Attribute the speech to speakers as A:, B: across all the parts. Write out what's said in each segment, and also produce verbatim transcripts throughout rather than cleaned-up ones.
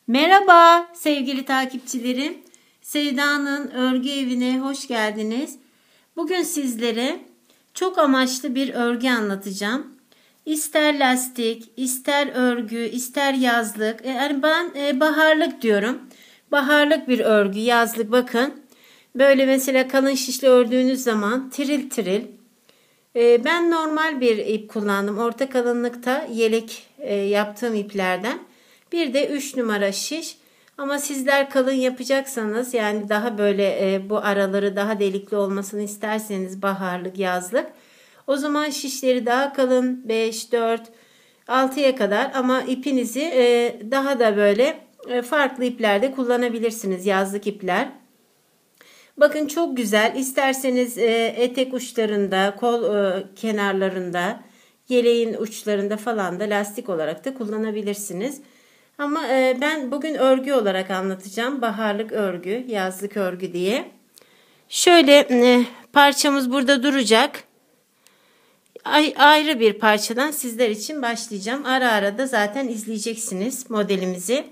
A: Merhaba sevgili takipçilerim. Sevda'nın örgü evine hoş geldiniz. Bugün sizlere çok amaçlı bir örgü anlatacağım. İster lastik, ister örgü, ister yazlık. Yani ben e, baharlık diyorum. Baharlık bir örgü, yazlık bakın. Böyle mesela kalın şişle ördüğünüz zaman tiril tiril. E, ben normal bir ip kullandım. Orta kalınlıkta yelek e, yaptığım iplerden. Bir de üç numara şiş. Ama sizler kalın yapacaksanız, yani daha böyle e, bu araları daha delikli olmasını isterseniz, baharlık, yazlık, o zaman şişleri daha kalın, beş, dört, altıya kadar, ama ipinizi e, daha da böyle e, farklı iplerde kullanabilirsiniz, yazlık ipler. Bakın çok güzel. İsterseniz e, etek uçlarında, kol e, kenarlarında, yeleğin uçlarında falan da lastik olarak da kullanabilirsiniz. Ama e, ben bugün örgü olarak anlatacağım. Baharlık örgü, yazlık örgü diye. Şöyle e, parçamız burada duracak. Ay, ayrı bir parçadan sizler için başlayacağım. Ara ara da zaten izleyeceksiniz modelimizi.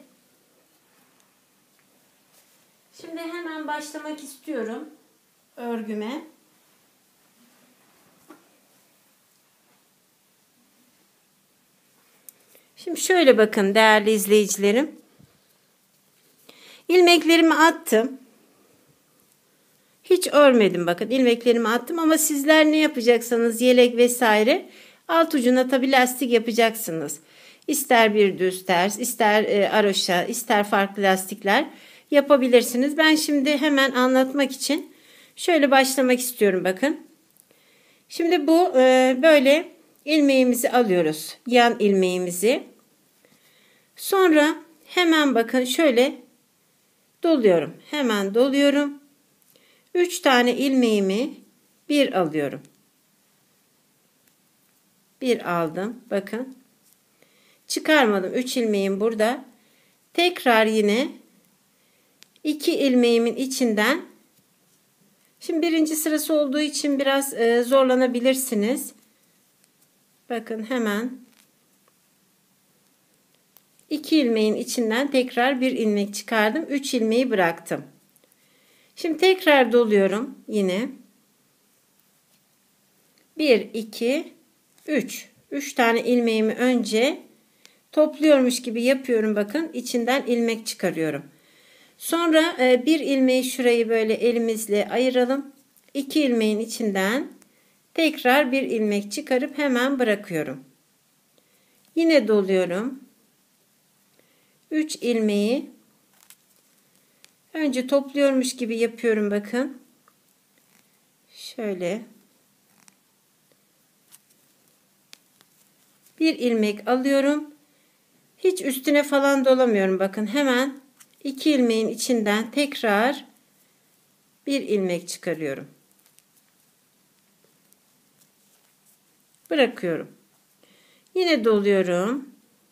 A: Şimdi hemen başlamak istiyorum örgüme. Şimdi şöyle bakın değerli izleyicilerim. İlmeklerimi attım. Hiç örmedim, bakın ilmeklerimi attım, ama sizler ne yapacaksanız yelek vesaire alt ucuna tabi lastik yapacaksınız. İster bir düz ters, ister e, aroşa, ister farklı lastikler yapabilirsiniz. Ben şimdi hemen anlatmak için şöyle başlamak istiyorum, bakın. Şimdi bu e, böyle ilmeğimizi alıyoruz, yan ilmeğimizi. Sonra hemen bakın şöyle doluyorum, hemen doluyorum. üç tane ilmeğimi bir alıyorum. Bir aldım. Bakın. Çıkarmadım. üç ilmeğim burada. Tekrar yine iki ilmeğimin içinden. Şimdi birinci sırası olduğu için biraz e, zorlanabilirsiniz. Bakın hemen iki ilmeğin içinden tekrar bir ilmek çıkardım. üç ilmeği bıraktım. Şimdi tekrar doluyorum yine. bir, iki, üç. üç tane ilmeğimi önce topluyormuş gibi yapıyorum. Bakın içinden ilmek çıkarıyorum. Sonra bir ilmeği şurayı böyle elimizle ayıralım. iki ilmeğin içinden tekrar bir ilmek çıkarıp hemen bırakıyorum. Yine doluyorum. üç ilmeği önce topluyormuş gibi yapıyorum. Bakın. Şöyle. Bir ilmek alıyorum. Hiç üstüne falan dolamıyorum. Bakın hemen iki ilmeğin içinden tekrar bir ilmek çıkarıyorum. Bırakıyorum. Yine doluyorum.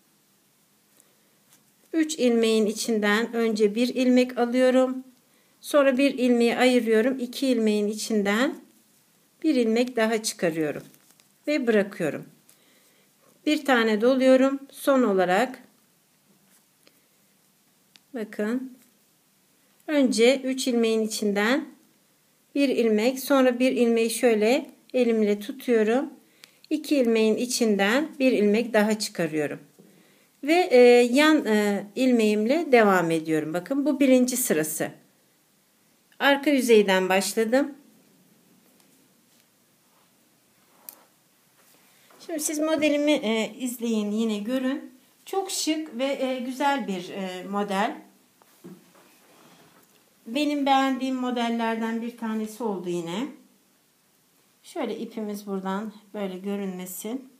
A: üç ilmeğin içinden önce bir ilmek alıyorum. Sonra bir ilmeği ayırıyorum. iki ilmeğin içinden bir ilmek daha çıkarıyorum. Ve bırakıyorum. Bir tane doluyorum. Son olarak bakın önce üç ilmeğin içinden bir ilmek, sonra bir ilmeği şöyle elimle tutuyorum. iki ilmeğin içinden bir ilmek daha çıkarıyorum. Ve e, yan e, ilmeğimle devam ediyorum. Bakın bu birinci sırası. Arka yüzeyden başladım. Şimdi siz modelimi e, izleyin, yine görün. Çok şık ve e, güzel bir e, model. Benim beğendiğim modellerden bir tanesi oldu yine. Şöyle ipimiz buradan böyle görünmesin.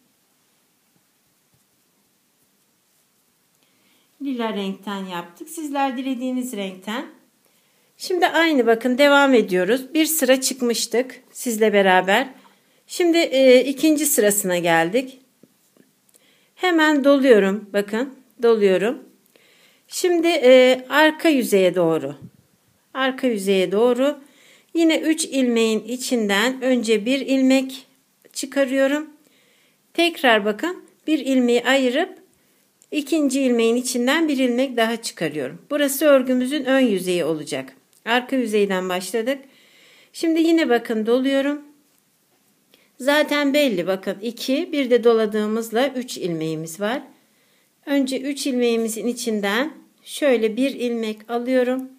A: Lila renkten yaptık. Sizler dilediğiniz renkten. Şimdi aynı, bakın devam ediyoruz. Bir sıra çıkmıştık sizle beraber. Şimdi e, ikinci sırasına geldik. Hemen doluyorum. Bakın doluyorum. Şimdi e, arka yüzeye doğru. Arka yüzeye doğru. Yine üç ilmeğin içinden önce bir ilmek çıkarıyorum. Tekrar bakın bir ilmeği ayırıp İkinci ilmeğin içinden bir ilmek daha çıkarıyorum. Burası örgümüzün ön yüzeyi olacak. Arka yüzeyden başladık. Şimdi yine bakın doluyorum. Zaten belli, bakın iki, bir de doladığımızla üç ilmeğimiz var. Önce üç ilmeğimizin içinden şöyle bir ilmek alıyorum.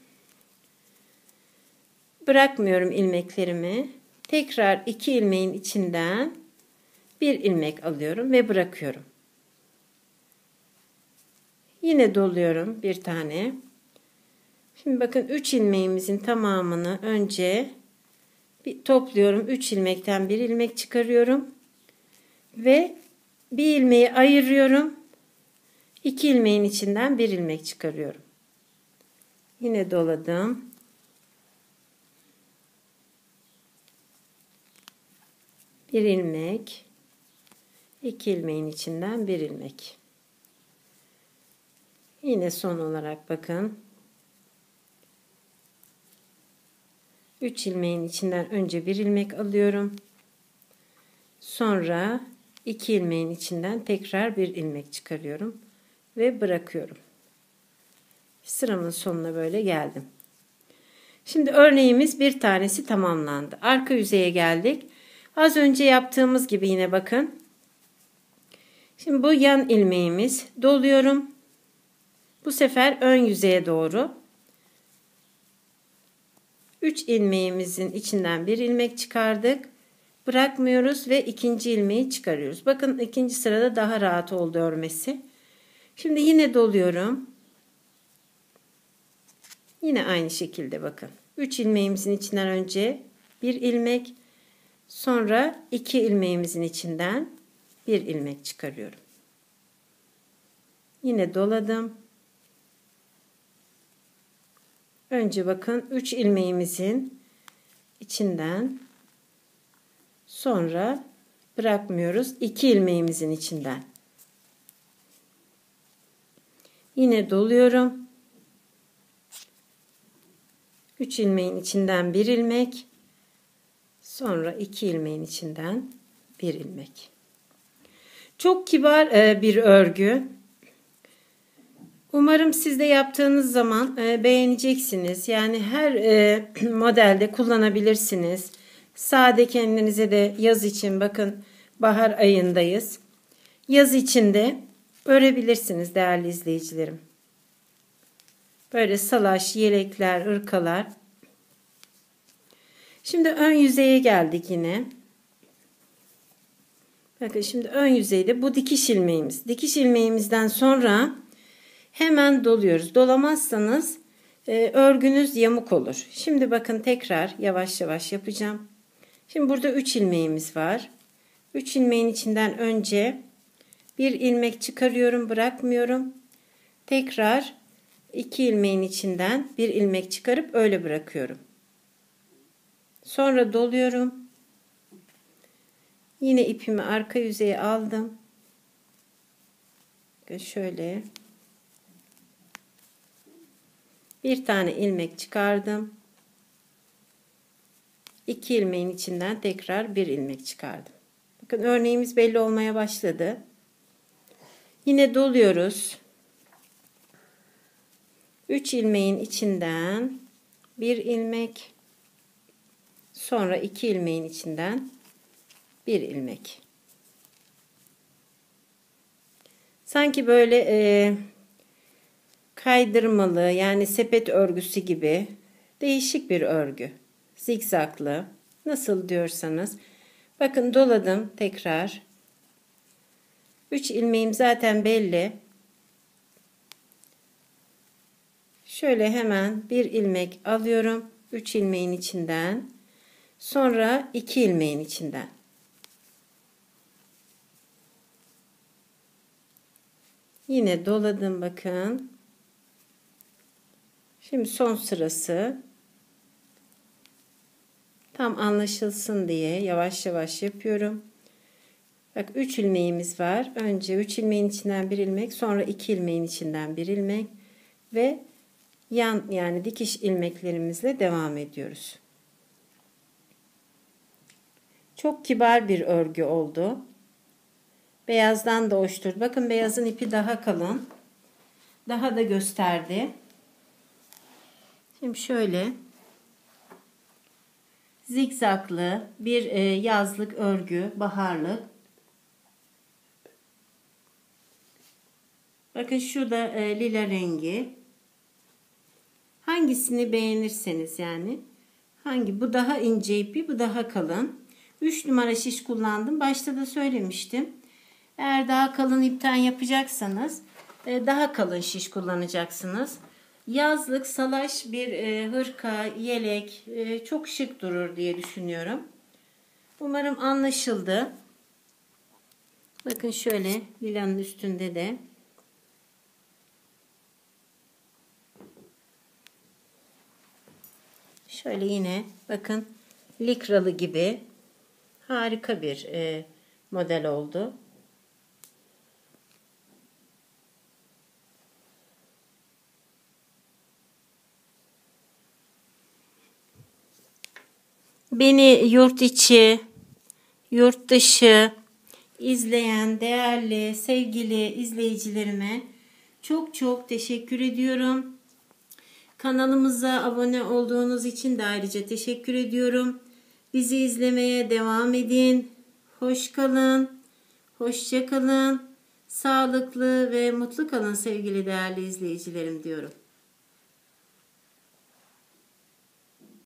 A: Bırakmıyorum ilmeklerimi. Tekrar iki ilmeğin içinden bir ilmek alıyorum ve bırakıyorum. Yine doluyorum bir tane. Şimdi bakın üç ilmeğimizin tamamını önce bir topluyorum. üç ilmekten bir ilmek çıkarıyorum. Ve bir ilmeği ayırıyorum. iki ilmeğin içinden bir ilmek çıkarıyorum. Yine doladım. Bir ilmek. iki ilmeğin içinden bir ilmek. Yine son olarak bakın. üç ilmeğin içinden önce bir ilmek alıyorum. Sonra iki ilmeğin içinden tekrar bir ilmek çıkarıyorum ve bırakıyorum. Sıramın sonuna böyle geldim. Şimdi örneğimiz bir tanesi tamamlandı. Arka yüzeye geldik. Az önce yaptığımız gibi yine bakın. Şimdi bu yan ilmeğimiz, doluyorum. Bu sefer ön yüzeye doğru üç ilmeğimizin içinden bir ilmek çıkardık. Bırakmıyoruz ve ikinci ilmeği çıkarıyoruz. Bakın ikinci sırada daha rahat oldu örmesi. Şimdi yine doluyorum. Yine aynı şekilde bakın. üç ilmeğimizin içinden önce bir ilmek, sonra iki ilmeğimizin içinden bir ilmek çıkarıyorum. Yine doladım. Önce bakın üç ilmeğimizin içinden, sonra bırakmıyoruz iki ilmeğimizin içinden. Yine doluyorum. üç ilmeğin içinden bir ilmek, sonra iki ilmeğin içinden bir ilmek. Çok kibar bir örgü. Umarım siz de yaptığınız zaman beğeneceksiniz. Yani her modelde kullanabilirsiniz. Sade kendinize de yaz için, bakın bahar ayındayız. Yaz içinde örebilirsiniz değerli izleyicilerim. Böyle salaş, yelekler, ırkalar. Şimdi ön yüzeye geldik yine. Bakın şimdi ön yüzeyde bu dikiş ilmeğimiz. Dikiş ilmeğimizden sonra hemen doluyoruz. Dolamazsanız e, örgünüz yamuk olur. Şimdi bakın tekrar yavaş yavaş yapacağım. Şimdi burada üç ilmeğimiz var. üç ilmeğin içinden önce bir ilmek çıkarıyorum, bırakmıyorum. Tekrar iki ilmeğin içinden bir ilmek çıkarıp öyle bırakıyorum. Sonra doluyorum. Yine ipimi arka yüzeye aldım. Şöyle bir tane ilmek çıkardım. iki ilmeğin içinden tekrar bir ilmek çıkardım. Bakın örneğimiz belli olmaya başladı. Yine doluyoruz. üç ilmeğin içinden bir ilmek, sonra iki ilmeğin içinden bir ilmek. Sanki böyle e, kaydırmalı, yani sepet örgüsü gibi değişik bir örgü. Zikzaklı, nasıl diyorsanız. Bakın doladım tekrar. üç ilmeğim zaten belli. Şöyle hemen bir ilmek alıyorum. üç ilmeğin içinden. Sonra iki ilmeğin içinden. Yine doladım bakın. Şimdi son sırası. Tam anlaşılsın diye yavaş yavaş yapıyorum. Bak üç ilmeğimiz var. Önce üç ilmeğin içinden bir ilmek, sonra iki ilmeğin içinden bir ilmek ve yan, yani dikiş ilmeklerimizle devam ediyoruz. Çok kibar bir örgü oldu. Beyazdan da hoştur. Bakın beyazın ipi daha kalın. Daha da gösterdi. Şimdi şöyle zikzaklı bir e, yazlık örgü, baharlık. Bakın şurada e, lila rengi. Hangisini beğenirseniz yani. Hangi? Bu daha ince ipi, bu daha kalın. üç numara şiş kullandım. Başta da söylemiştim. Eğer daha kalın ipten yapacaksanız e, daha kalın şiş kullanacaksınız. Yazlık, salaş bir e, hırka, yelek e, çok şık durur diye düşünüyorum. Umarım anlaşıldı. Bakın şöyle lilanın üstünde de. Şöyle yine bakın likralı gibi harika bir e, model oldu. Beni yurt içi, yurt dışı izleyen değerli, sevgili izleyicilerime çok çok teşekkür ediyorum. Kanalımıza abone olduğunuz için de ayrıca teşekkür ediyorum. Bizi izlemeye devam edin. Hoş kalın, hoşça kalın, sağlıklı ve mutlu kalın sevgili değerli izleyicilerim diyorum.